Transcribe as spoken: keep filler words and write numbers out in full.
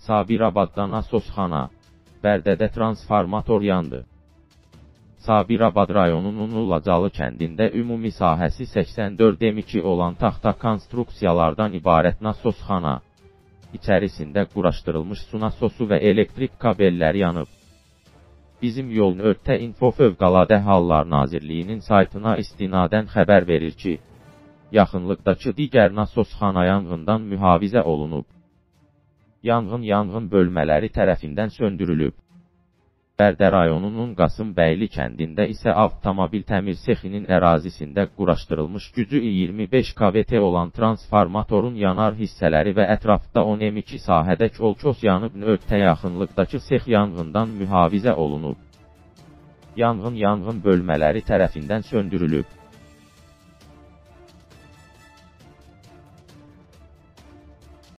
Sabirabadda nasosxana, Bərdədə transformator yandı. Sabirabad rayonunun Ulacalı kəndində ümumi sahəsi səksən dörd m iki olan taxta konstruksiyalardan ibarət nasosxana, içərisində quraşdırılmış su nasosu və elektrik kabelləri yanıb. Bizim Yol nöqtə info Fövqəladə Hallar Nazirliyinin saytına istinadən xəbər verir ki, yaxınlıqdakı digər nasosxana yanğından mühafizə olunub. Yanğın yanğın bölmələri tərəfindən söndürülüb. Bərdə rayonunun Qasımbəyli kəndində isə avtomobil təmir sexinin ərazisində quraşdırılmış gücü iyirmi beş kV olan transformatorun yanar hissələri və ətrafda on m iki sahədə kol-kos yanıb nöqtə yaxınlıqdakı sex yanğından mühafizə olunub. Yanğın yanğın bölmələri tərəfindən söndürülüb.